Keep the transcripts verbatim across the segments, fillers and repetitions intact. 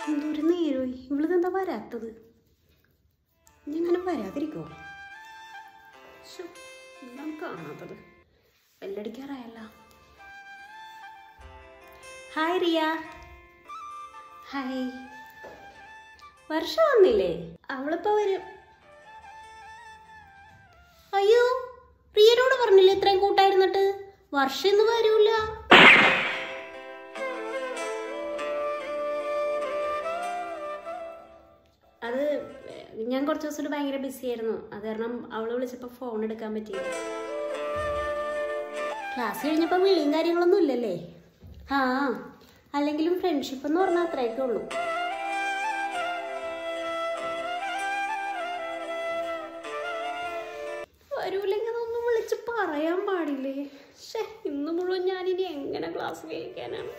എന്തൊരു നേരമായി ഇവളിതെന്താ വരാത്തത്? ഇനി അങ്ങനെ വരാതിരിക്കോ? എന്താണ് കാണാത്തത്? ബെല്ലടിക്കാറായല്ല. ഹായ് റിയ. ഹായ്. വർഷ വന്നില്ലേ? അവളിപ്പോ വരും. അയ്യോ, റിയനോട് പറഞ്ഞില്ലേ ഇത്രയും കൂട്ടായിരുന്നിട്ട്? വർഷ ഇന്ന് വരൂല. അത് ഞാൻ കുറച്ച് ദിവസം ഭയങ്കര ബിസി ആയിരുന്നു. അത് കാരണം അവള് വിളിച്ചപ്പോൾ ഫോൺ എടുക്കാൻ പറ്റിയില്ല. ക്ലാസ് കഴിഞ്ഞപ്പോൾ വിളിയും കാര്യങ്ങളൊന്നും ഇല്ലല്ലേ? ആ, അല്ലെങ്കിലും ഫ്രണ്ട്ഷിപ്പ് എന്ന് പറഞ്ഞാൽ അത്രയൊക്കെ ഉള്ളൂ. വരൂല്ലെങ്കിൽ അതൊന്നും വിളിച്ച് പറയാൻ പാടില്ലേ? പക്ഷേ ഇന്ന് മുഴുവൻ ഞാനിനി എങ്ങനെ ക്ലാസ് കേൾക്കാനാണ്?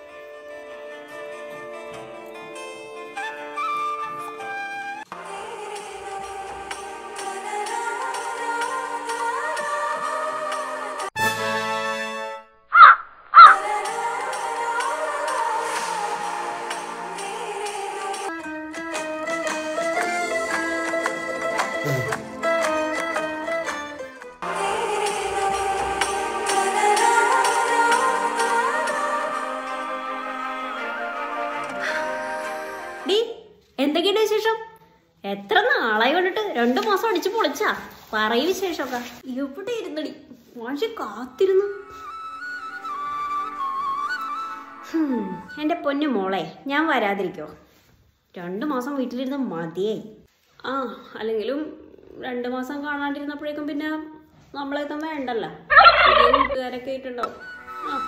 എന്തൊക്കെയുണ്ട് വിശേഷം? എത്ര നാളായി കണ്ടിട്ട്? രണ്ടു മാസം അടിച്ചു പൊളിച്ചാ. പറയ വിശേഷമൊക്കെ. എവിടെ ഇരുന്നടി? മാഷി കാത്തിരുന്നു. എൻ്റെ പൊന്നു മോളെ, ഞാൻ വരാതിരിക്കോ? രണ്ടു മാസം വീട്ടിലിരുന്ന് മതിയായി. ആ, അല്ലെങ്കിലും രണ്ടു മാസം കാണാണ്ടിരുന്നപ്പോഴേക്കും പിന്നെ നമ്മളെത്തും വേണ്ടല്ലോ. പുതിയ കൂട്ടുകാരൊക്കെ ആയിട്ടുണ്ടാവും. ആ,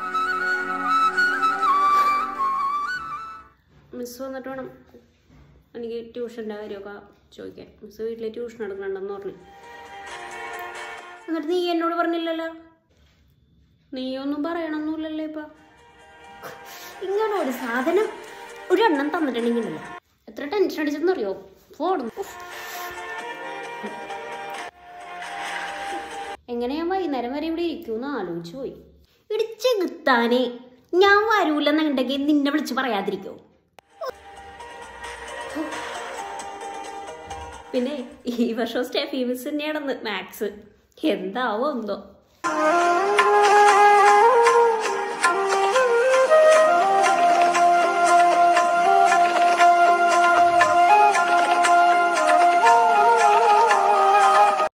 മിസ് വന്നിട്ട് വേണം എനിക്ക് ട്യൂഷൻ്റെ കാര്യമൊക്കെ ചോദിക്കാൻ. മിസ് വീട്ടിൽ ട്യൂഷൻ എടുക്കണമെന്ന് പറഞ്ഞു. എന്നിട്ട് നീ എന്നോട് പറഞ്ഞില്ലല്ലോ? നീയൊന്നും പറയണമെന്നില്ലല്ലോ ഇപ്പം. ഇങ്ങനെ ഒരു സാധനം ഒരു എണ്ണം തന്നിട്ടുണ്ടെങ്കിലല്ലോ എത്ര ടെൻഷൻ അടിച്ചെന്നറിയോ? ഫോടുന്നു. എങ്ങനെ ഞാൻ വൈകുന്നേരം വരെ ഇവിടെ ഇരിക്കുമെന്ന് ആലോചിച്ചു പോയി. ഇടിച്ച് കിട്ടാനേ ഞാൻ വരൂലെന്നുണ്ടെങ്കിൽ നിന്നെ വിളിച്ച് പറയാതിരിക്കോ? പിന്നെ ഈ വർഷം സ്റ്റെഫി മിസ് തന്നെയാണെന്ന് മാത്സ്. എന്താവോ എന്തോ.